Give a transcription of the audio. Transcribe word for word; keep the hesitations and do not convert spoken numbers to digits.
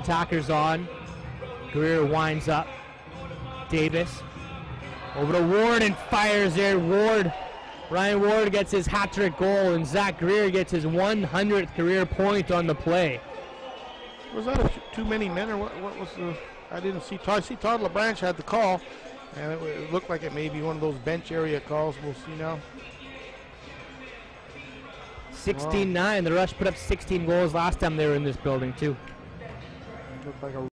attackers on. Greer winds up. Davis over to Ward and fires there. Ward, Ryan Ward gets his hat-trick goal, and Zach Greer gets his one hundredth career point on the play. Was that a, too many men, or what, what was the... I didn't see Todd. See, Todd LeBranche had the call, and it, it looked like it may be one of those bench area calls. We'll see now. sixteen nine. The Rush put up sixteen goals last time they were in this building, too. Looked like a